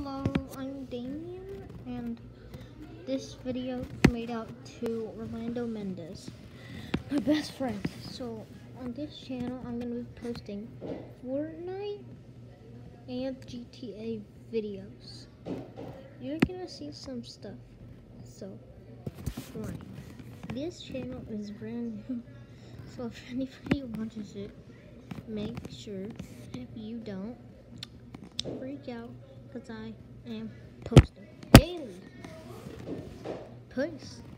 Hello, I'm Damien, and this video is made out to Orlando Mendez, my best friend. So, on this channel, I'm going to be posting Fortnite and GTA videos. You're going to see some stuff. So, right. This channel is brand new, so if anybody watches it, make sure, if you don't, freak out, because I am posting daily. Peace.